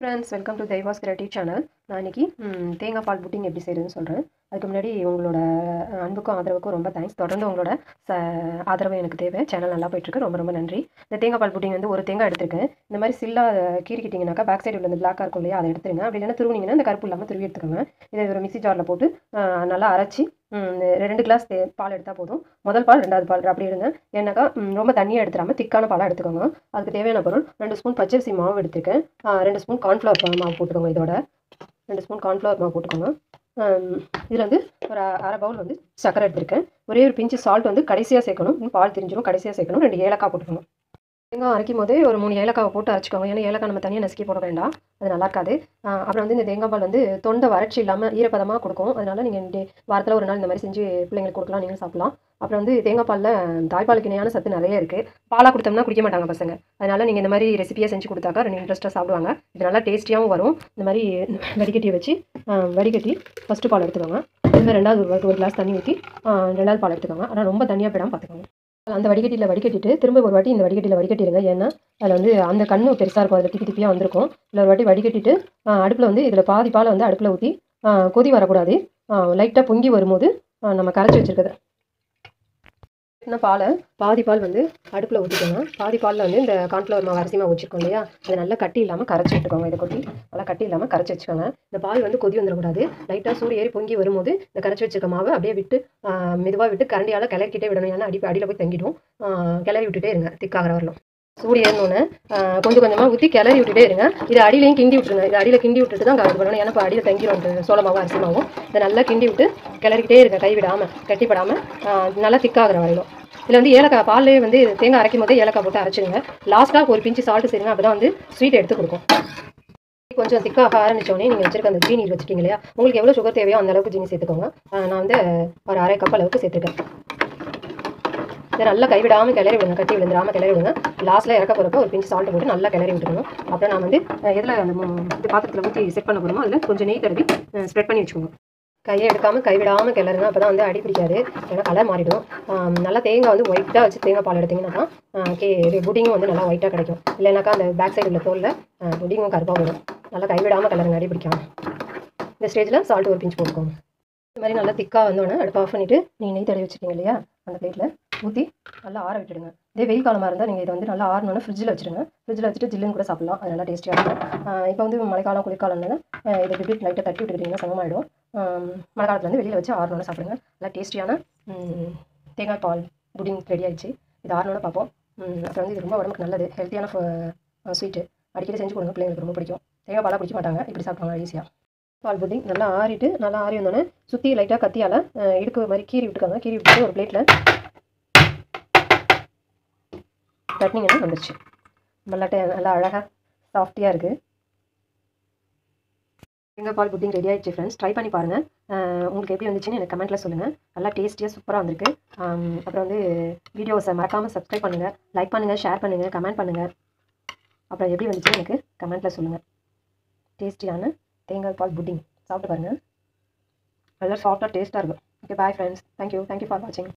Friends, welcome to Deiva's creative channel. நான் இன்றைக்கி தேங்காய் பால் புட்டிங் எப்படி செய்யுதுன்னு சொல்கிறேன். அதுக்கு முன்னாடி உங்களோட அன்புக்கும் ஆதரவுக்கும் ரொம்ப தேங்க்ஸ். தொடர்ந்து உங்களோட ஆதரவு எனக்கு தேவை. சேனல் நல்லா போயிட்டுருக்கு. ரொம்ப ரொம்ப நன்றி. இந்த தேங்காய் பால் புட்டிங் வந்து ஒரு தேங்காய் எடுத்துருக்கேன். இந்த மாதிரி சில்லா கீறிக்கிட்டிங்கனாக்கா பேக் சைடு உள்ள இந்த பிளாக்காக இருக்கும் இல்லையா, அதை எடுத்துருங்க. அப்படி இல்லைன்னா துருவினீங்கன்னா இந்த கருப்பு இல்லாமல் துருவி எடுத்துக்கோங்க. இதை ஒரு மிக்ஸி ஜாரில் போட்டு நல்லா அரைச்சி 2 கிளாஸ் பால் எடுத்தால் போதும். முதல் பால், 2வது பால் அப்படி எடுங்க. ஏன்னாக்கா ரொம்ப தண்ணியாக எடுத்துடாமல் திக்கான பாலாக எடுத்துக்கோங்க. அதுக்கு தேவையான பொருள் 2 ஸ்பூன் பச்சரிசி மாவு எடுத்துருக்கேன். 2 ஸ்பூன் கார்ன்ஃப்ளவர் மாவு போட்டுக்கோங்க. இதோட 2 ஸ்பூன் கார்ன்ஃப்ளவர் மாவு போட்டுக்கோங்க. இதில் வந்து ஒரு அரை பவுல் வந்து சர்க்கரை எடுத்துருக்கேன். ஒரே ஒரு பிஞ்சு சால்ட் வந்து கடைசியாக சேர்க்கணும். பால் திரிஞ்சிடும். கடைசியாக சேர்க்கணும். 2 ஏலக்காய் போட்டுக்கணும். தேங்காய் அரைக்கும் போதே ஒரு 3 ஏலக்காவை போட்டு அரைச்சிக்கோங்க. ஏன்னா ஏலக்காய் நம்ம தனியாக நசுக்கி போட வேண்டாம், அது நல்லா இருக்காது. அப்புறம் வந்து இந்த தேங்காய் பால் வந்து தொண்டை வறட்சி இல்லாமல் ஈரப்பதமாக கொடுக்கும். அதனால் நீங்கள் வாரத்தில் ஒரு நாள் இந்த மாதிரி செஞ்சு பிள்ளைங்களுக்கு கொடுக்கலாம், நீங்களும் சாப்பிடலாம். அப்புறம் வந்து தேங்காய் பாலில் தாய்ப்பாலுக்கு இணையான சத்து நிறைய இருக்குது. பாலாக கொடுத்தோம்னா குடிக்க மாட்டாங்க பசங்க. அதனால் நீங்கள் இந்த மாதிரி ரெசிபியாக செஞ்சு கொடுத்தாக்கா 2 இன்ட்ரெஸ்ட்டாக சாப்பிடுவாங்க. இது நல்லா டேஸ்டியாகவும் வரும். இந்த மாதிரி வடிகட்டியை வச்சு வடிகட்டி ஃபஸ்ட்டு பால் எடுத்துக்கோங்க. இந்த 2வது ஒரு கிளாஸ் தண்ணி ஊற்றி 2வது பால் எடுத்துக்கோங்க. ஆனால் ரொம்ப தண்ணியாக போயிடாமல் பார்த்துக்கோங்க. அந்த வடிகட்டியில் வடிகட்டிட்டு திரும்ப ஒரு வாட்டி இந்த வடிகட்டியில் வடிகட்டிடுங்க. ஏன்னா அதில் வந்து அந்த கண்ணு பெருசாக இருக்கும், அதில் திப்பி திப்பியாக வந்திருக்கும். இல்லை ஒரு வாட்டி வடிகட்டிட்டு அடுப்பில் வந்து இதில் பாதி பாலை வந்து அடுப்பில் ஊற்றி கொதி வரக்கூடாது. லைட்டாக பொங்கி வரும்போது நம்ம கரைச்சி வச்சுருக்குது பாதி பால் வந்து அடுப்பில் ஊற்றிக்கோங்க. பாதி பாலில் வந்து இந்த கார்ன்ஃப்ளவர் மாவு அரிசி மாவு வச்சுருக்கோம் இல்லையா, அதை நல்லா கட்டி இல்லாமல் கரைச்சி விட்டுக்கோங்க. இதை கொட்டி நல்லா கட்டி இல்லாமல் கரைச்சி வச்சுக்கோங்க. இந்த பால் வந்து கொதி வந்துடக்கூடாது. லைட்டாக சூடு ஏறி பொங்கி வரும்போது இந்த கரைச்சி வச்சுருக்க மாவை அப்படியே விட்டு மெதுவாக விட்டு கரண்டியால் கிளறிக்கிட்டே விடணும். ஏன்னா அடியில் போய் தங்கிடும். கிளறி விட்டுட்டே இருங்க திக்காகிற வரலும். சூடு ஏறணுன்னு கொஞ்சம் கொஞ்சமாக ஊற்றி கிளறி விட்டுட்டே இருங்க. இது அடியிலையும் கிண்டி விட்டுருங்க. இது அடியில் கிண்டி விட்டுட்டு தான் கவர் பண்ணணும். ஏன்னா இப்போ அடியில் தங்கிடும் சோள மாவும் அரிசி மாவும். இதை நல்லா கிண்டி விட்டு கிளறிக்கிட்டே இருங்க, கைவிடாமல் கட்டிப்படாமல் நல்லா திக்காகிற வரையிலும். இதில் வந்து ஏலக்காய் பால்லே வந்து தேங்காய் அரைக்கும் போதே ஏலக்காய் போட்டு அரைச்சிடுங்க. லாஸ்ட்டாக ஒரு பிஞ்சு சால்ட்டு சேருங்க. அப்போ தான் வந்து ஸ்வீட் எடுத்து கொடுக்கும். கொஞ்சம் திக்காக ஆரம்பித்தோடனே நீங்கள் வச்சுருக்க அந்த ஜீனி வச்சுருக்கீங்க இல்லையா, உங்களுக்கு எவ்வளோ சுகர் தேவையோ அந்த அளவுக்கு ஜீனி சேர்த்துக்கோங்க. நான் வந்து ஒரு அரை கப் அளவுக்கு சேர்த்துருக்கேன். இதை நல்லா கைவிடாமல் கிளறி விடுங்க, கட்டி விழுந்துடாமல் கிளறி விடுங்க. லாஸ்ட்டில் இறக்க போகிறப்ப ஒரு பிஞ்சு சால்ட்டு போட்டு நல்லா கிளறி விட்டுக்கணும். அப்புறம் நான் வந்து எதில் அந்த இது பாத்திரத்தில் ஊற்றி செட் பண்ண போகிறோமோ அதில் கொஞ்சம் நெய் தடவி ஸ்ப்ரெட் பண்ணி வச்சுக்கோங்க. கையை எடுக்காமல் கைவிடாமல் கிளறுங்க. அப்போ தான் வந்து அடி பிடிக்காது, ஏன்னா கலர் மாறிடும். நல்லா தேங்காய் வந்து ஒயிட்டாக வச்சு தேங்காய் பால் எடுத்திங்கன்னா தான் இது புட்டிங்கும் வந்து நல்லா ஒயிட்டாக கிடைக்கும். இல்லைனாக்கா அந்த பேக் சைடு உள்ள தோலில் புட்டிங்கும் கருப்பாக வரும். நல்லா கைவிடாமல் கிளறுங்க, அடி பிடிக்காமல். இந்த ஸ்டேஜில் சால்ட்டு ஒரு பிஞ்சு போட்டுக்கோங்க. இந்த மாதிரி நல்லா திக்காக வந்தோடனே அடுப்பு ஆஃப் பண்ணிவிட்டு நீங்கள் நெய் தடவி வச்சுருக்கீங்க இல்லையா, அந்த பிளேட்டில் ஊற்றி நல்லா ஆற விட்டுடுங்க. இதே வெயில் காலமாக இருந்தால் நீங்கள் இதை வந்து நல்லா ஆறணுன்னு ஃப்ரிட்ஜில் வச்சுருங்க. ஃப்ரிட்ஜில் வச்சுட்டு ஜில்லுன்னு கூட சாப்பிட்லாம். அது நல்லா டேஸ்ட்டியாக இருக்கும். இப்போ வந்து மழைக்காலம் குளிர்காலம்னால இதை இப்படி லைட்டாக தட்டி விட்டுக்கிட்டிங்கன்னா சமமாகிடும். மழை காலத்தில் வந்து வெளியில் வச்சு ஆறணுன்னு சாப்பிடுங்க. நல்லா டேஸ்டியான தேங்காய் பால் புட்டிங் ரெடி ஆகிடுச்சு. இது ஆறணுன்னு பார்ப்போம். அப்புறம் வந்து இது ரொம்ப உடம்புக்கு நல்லது, ஹெல்த்தியான ஸ்வீட்டு. அடிக்கடி செஞ்சு கொடுங்க, பிள்ளைங்களுக்கு ரொம்ப பிடிக்கும். தேங்காய் பாலாக பிடிக்க மாட்டாங்க, இப்படி சாப்பிடுவாங்க ஈஸியாக. பால் புட்டிங் நல்லா ஆறி வந்தோடனே சுற்றி லைட்டாக கத்தியால் இடுக்கு மாதிரி கீறி விட்டுக்கோங்க. கீறி விட்டுட்டு ஒரு பிளேட்டில் தட்டினீங்கன்னா வந்துடுச்சு. நல்லா அழகாக சாஃப்டியாக இருக்குது. தேங்காய் பால் புட்டிங் ரெடி ஆகிடுச்சு ஃப்ரெண்ட்ஸ். ட்ரை பண்ணி பாருங்கள். உங்களுக்கு எப்படி வந்துச்சுன்னு எனக்கு கமெண்ட்டில் சொல்லுங்கள். நல்லா டேஸ்டியாக சூப்பராக வந்திருக்கு. அப்புறம் வந்து வீடியோஸை மறக்காமல் சப்ஸ்கிரைப் பண்ணுங்கள், லைக் பண்ணுங்கள், ஷேர் பண்ணுங்கள், கமெண்ட் பண்ணுங்கள். அப்புறம் எப்படி வந்துச்சுன்னு எனக்கு கமெண்ட்டில் சொல்லுங்கள். டேஸ்டியான தேங்காய் பால் புட்டிங் சாப்பிட்டு பாருங்கள். நல்லா சாஃப்டாக டேஸ்ட்டாக இருக்கும். Okay, bye friends. Thank you for வாட்சிங்.